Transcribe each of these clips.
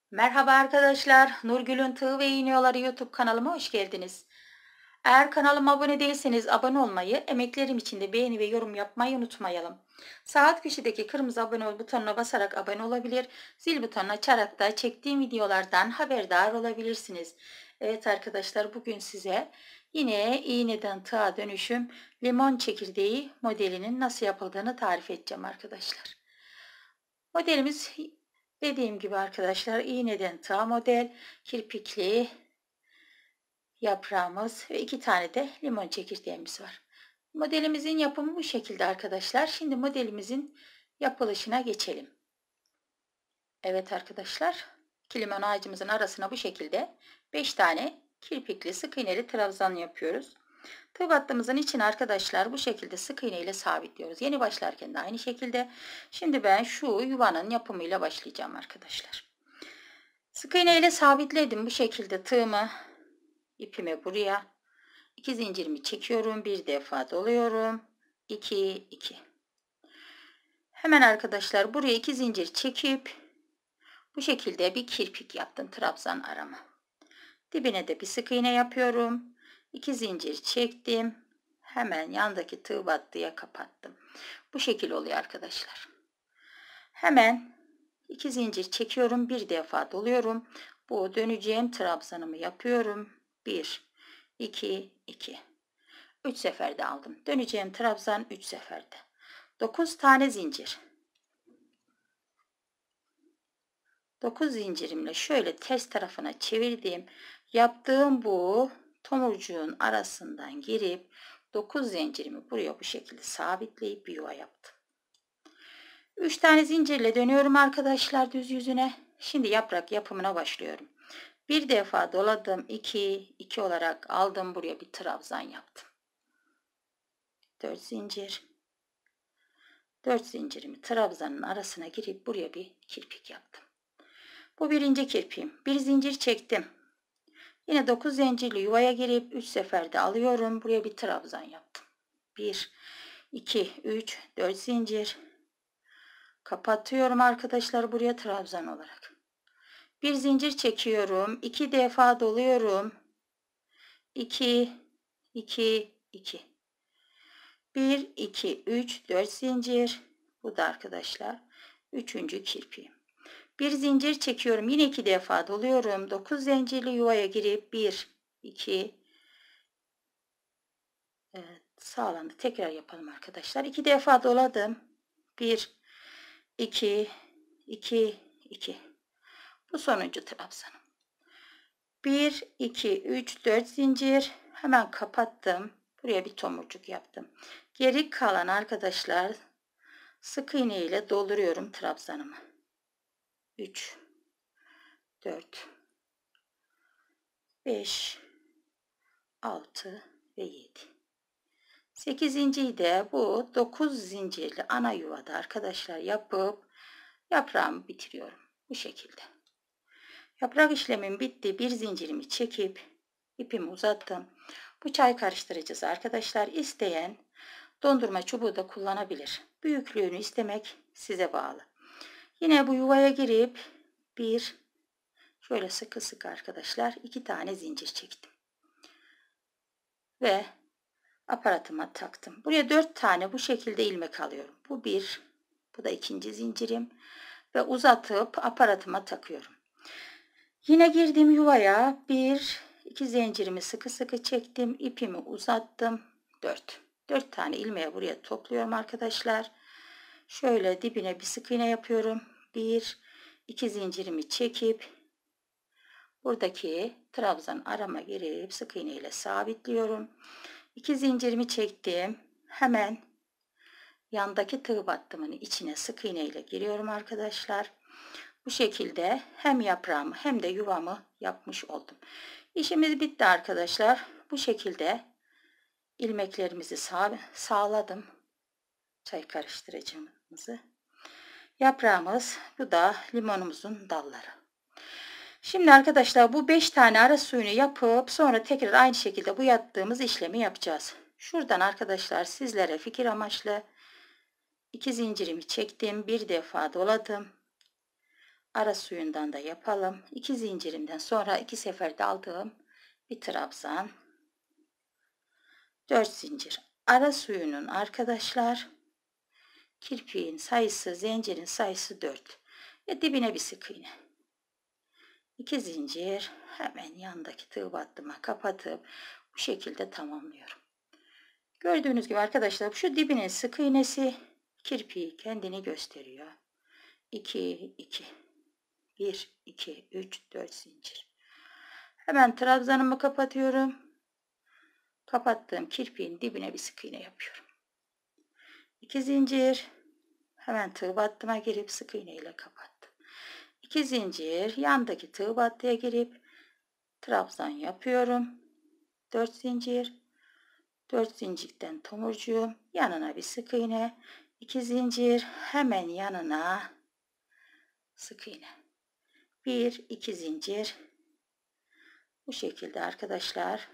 Merhaba arkadaşlar, Nurgül'ün Tığ ve İğne YouTube kanalıma hoş geldiniz. Eğer kanalıma abone değilseniz abone olmayı, emeklerim için de beğeni ve yorum yapmayı unutmayalım. Sağ alt köşedeki kırmızı abone ol butonuna basarak abone olabilir, zil butonunu açarak da çektiğim videolardan haberdar olabilirsiniz. Evet arkadaşlar, bugün size yine iğneden tığa dönüşüm limon çekirdeği modelinin nasıl yapıldığını tarif edeceğim arkadaşlar. Modelimiz dediğim gibi arkadaşlar iğneden tığa model, kirpikli yaprağımız ve 2 tane de limon çekirdeğimiz var. Modelimizin yapımı bu şekilde arkadaşlar. Şimdi modelimizin yapılışına geçelim. Evet arkadaşlar, limon ağacımızın arasına bu şekilde 5 tane kirpikli sık iğneli trabzan yapıyoruz. Tığ battığımızın içine arkadaşlar bu şekilde sık iğne ile sabitliyoruz. Yeni başlarken de aynı şekilde. Şimdi ben şu yuvanın yapımıyla başlayacağım arkadaşlar. Sık iğne ile sabitledim bu şekilde tığımı, ipimi buraya. 2 zincirimi çekiyorum. Bir defa doluyorum. 2 2. Hemen arkadaşlar buraya 2 zincir çekip bu şekilde bir kirpik yaptım trabzan arama. Dibine de bir sık iğne yapıyorum. 2 zincir çektim. Hemen yandaki tığ battıya kapattım. Bu şekil oluyor arkadaşlar. Hemen 2 zincir çekiyorum. Bir defa doluyorum. Bu döneceğim trabzanımı yapıyorum. 1 2 2. 3 seferde aldım. Döneceğim trabzan 3 seferde. 9 tane zincir. 9 zincirimle şöyle ters tarafına çevirdim. Yaptığım bu tomurcuğun arasından girip 9 zincirimi buraya bu şekilde sabitleyip bir yuva yaptım. 3 tane zincirle dönüyorum arkadaşlar düz yüzüne. Şimdi yaprak yapımına başlıyorum. Bir defa doladım. 2 2 olarak aldım. Buraya bir trabzan yaptım. 4 zincir. 4 zincirimi trabzanın arasına girip buraya bir kirpik yaptım. Bu birinci kirpiğim. Bir zincir çektim. Yine 9 zincirli yuvaya girip 3 seferde alıyorum. Buraya bir trabzan yaptım. 1 2 3 4 zincir. Kapatıyorum arkadaşlar buraya trabzan olarak. Bir zincir çekiyorum. 2 defa doluyorum. 2 2 2. 1 2 3 4 zincir. Bu da arkadaşlar 3. kirpiğim. Bir zincir çekiyorum. Yine 2 defa doluyorum. 9 zincirli yuvaya girip 1 2. Evet, sağlandı. Tekrar yapalım arkadaşlar. 2 defa doladım. 1 2 2 2. Bu sonuncu trabzanım. 1 2 3 4 zincir. Hemen kapattım. Buraya bir tomurcuk yaptım. Geri kalan arkadaşlar sık iğne ile dolduruyorum trabzanımı. 3 4 5 6 ve 7. 8.'yi de bu 9 zincirli ana yuvada arkadaşlar yapıp yaprağımı bitiriyorum. Bu şekilde. Yaprak işlemim bitti. Bir zincirimi çekip ipimi uzattım. Bu çay karıştırıcısı arkadaşlar isteyen dondurma çubuğu da kullanabilir. Büyüklüğünü istemek size bağlı. Yine bu yuvaya girip bir şöyle sıkı sıkı arkadaşlar 2 tane zincir çektim. Ve aparatıma taktım. Buraya 4 tane bu şekilde ilmek alıyorum. Bu bir, bu da ikinci zincirim ve uzatıp aparatıma takıyorum. Yine girdim yuvaya 1 2 zincirimi sıkı sıkı çektim. İpimi uzattım. 4 tane ilmeği buraya topluyorum arkadaşlar. Şöyle dibine bir sık iğne yapıyorum. 1 2 zincirimi çekip buradaki trabzan arama girip sık iğne ile sabitliyorum. 2 zincirimi çektim. Hemen yandaki tığ battımın içine sık iğne ile giriyorum arkadaşlar. Bu şekilde hem yaprağımı hem de yuvamı yapmış oldum. İşimiz bitti arkadaşlar. Bu şekilde ilmeklerimizi sağladım. Çay karıştırıcımızı. Yaprağımız, bu da limonumuzun dalları. Şimdi arkadaşlar bu 5 tane ara suyunu yapıp sonra tekrar aynı şekilde bu yaptığımız işlemi yapacağız. Şuradan arkadaşlar sizlere fikir amaçlı 2 zincirimi çektim. Bir defa doladım. ara suyundan da yapalım. 2 zincirimden sonra 2 seferde aldığım bir trabzan. 4 zincir. Ara suyunun arkadaşlar kirpiğin sayısı, zincirin sayısı 4. Ve dibine bir sık iğne. 2 zincir, hemen yandaki tığ battıma kapatıp bu şekilde tamamlıyorum. Gördüğünüz gibi arkadaşlar şu dibinin sık iğnesi kirpiği kendini gösteriyor. 2 2 1 2 3 4 zincir. Hemen trabzanımı kapatıyorum. Kapattığım kirpiğin dibine bir sık iğne yapıyorum. 2 zincir. Hemen tığ battıma girip sık iğne ile kapattım. 2 zincir, yandaki tığ battıya girip trabzan yapıyorum. 4 zincir. 4 zincirden tomurcuğum, yanına bir sık iğne. 2 zincir, hemen yanına sık iğne. 1 2 zincir. Bu şekilde arkadaşlar.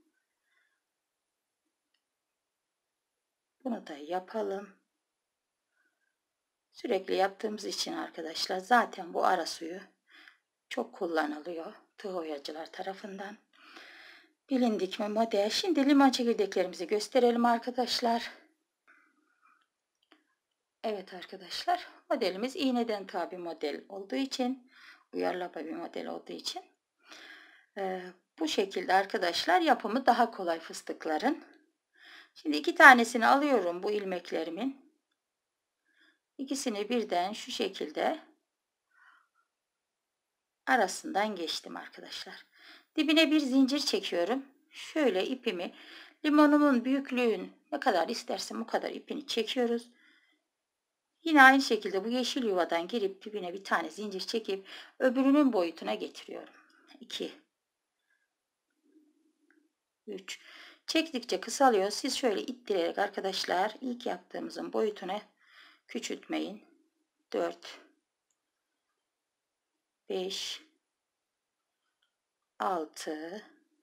Bunu da yapalım. Sürekli yaptığımız için arkadaşlar zaten bu ara suyu çok kullanılıyor tığ oyacılar tarafından. Bilindik mi model? Şimdi limon çekirdeklerimizi gösterelim arkadaşlar. Evet arkadaşlar, modelimiz iğneden tabi model olduğu için, uyarlama bir model olduğu için bu şekilde arkadaşlar yapımı daha kolay fıstıkların. Şimdi 2 tanesini alıyorum bu ilmeklerimin. İkisini birden şu şekilde arasından geçtim arkadaşlar. Dibine bir zincir çekiyorum. Şöyle ipimi, limonumun büyüklüğün ne kadar istersem o kadar ipini çekiyoruz. Yine aynı şekilde bu yeşil yuvadan girip dibine bir tane zincir çekip öbürünün boyutuna getiriyorum. 2 3 çektikçe kısalıyor. Siz şöyle ittirerek arkadaşlar ilk yaptığımızın boyutuna küçültmeyin. 4 5 6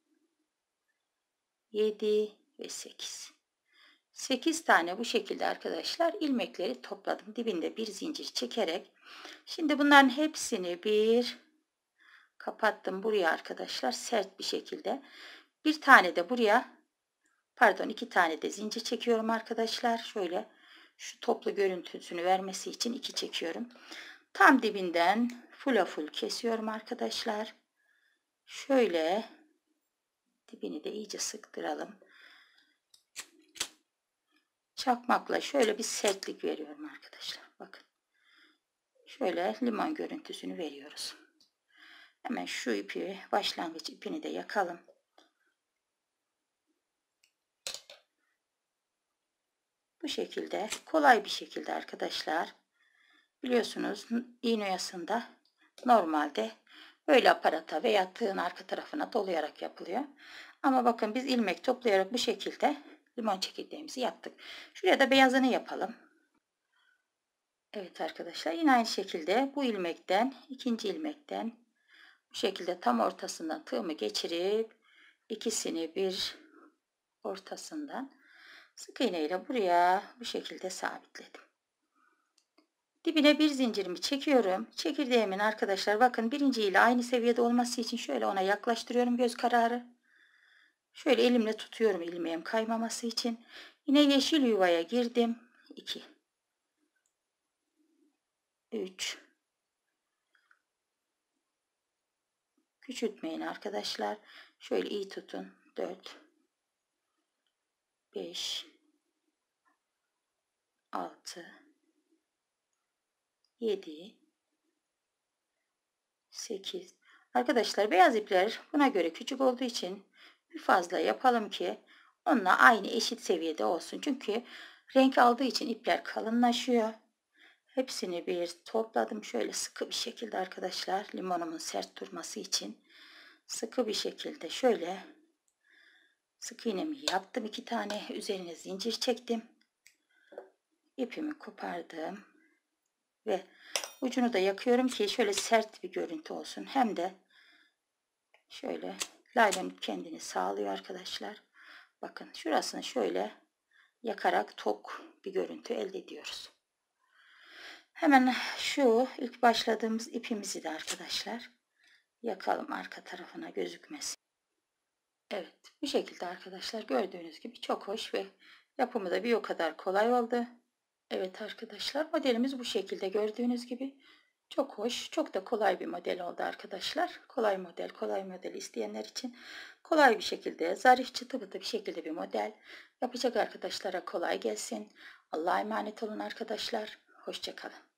7 ve 8. 8 tane bu şekilde arkadaşlar ilmekleri topladım. Dibinde bir zincir çekerek. Şimdi bunların hepsini bir kapattım buraya arkadaşlar sert bir şekilde. Bir tane de buraya, pardon 2 tane de zincir çekiyorum arkadaşlar. Şöyle şu toplu görüntüsünü vermesi için 2 çekiyorum. Tam dibinden full kesiyorum arkadaşlar. Şöyle dibini de iyice sıktıralım. Çakmakla şöyle bir sertlik veriyorum arkadaşlar. Bakın. Şöyle limon görüntüsünü veriyoruz. Hemen şu ipi, başlangıç ipini de yakalım. Bu şekilde kolay bir şekilde arkadaşlar. Biliyorsunuz iğne oyasında normalde böyle aparata veya tığın arka tarafına dolayarak yapılıyor. Ama bakın biz ilmek toplayarak bu şekilde limon çekirdeğimizi yaptık. Şuraya da beyazını yapalım. Evet arkadaşlar yine aynı şekilde bu ilmekten, ikinci ilmekten bu şekilde tam ortasından tığımı geçirip ikisini bir ortasından sık iğne ile buraya bu şekilde sabitledim. Dibine bir zincirimi çekiyorum. Çekirdeğimin arkadaşlar bakın birinci ile aynı seviyede olması için şöyle ona yaklaştırıyorum göz kararı. Şöyle elimle tutuyorum ilmeğim kaymaması için. Yine yeşil yuvaya girdim. 2 3 küçültmeyin arkadaşlar. Şöyle iyi tutun. 4 5 6 7 8. Arkadaşlar beyaz ipler buna göre küçük olduğu için bir fazla yapalım ki onunla aynı eşit seviyede olsun. Çünkü renk aldığı için ipler kalınlaşıyor. Hepsini bir topladım. Şöyle sıkı bir şekilde arkadaşlar limonumun sert durması için sıkı bir şekilde şöyle sık iğnemi yaptım. 2 tane üzerine zincir çektim. İpimi kopardım ve ucunu da yakıyorum ki şöyle sert bir görüntü olsun. Hem de şöyle laylon kendini sağlıyor arkadaşlar. Bakın şurasını şöyle yakarak tok bir görüntü elde ediyoruz. Hemen şu ilk başladığımız ipimizi de arkadaşlar yakalım, arka tarafına gözükmesin. Evet, bu şekilde arkadaşlar, gördüğünüz gibi çok hoş ve yapımı da bir o kadar kolay oldu. Evet arkadaşlar, modelimiz bu şekilde, gördüğünüz gibi çok hoş, çok da kolay bir model oldu arkadaşlar. Kolay model isteyenler için kolay bir şekilde, zarif çıtı pıtı bir şekilde bir model yapacak arkadaşlara kolay gelsin. Allah'a emanet olun arkadaşlar. Hoşça kalın.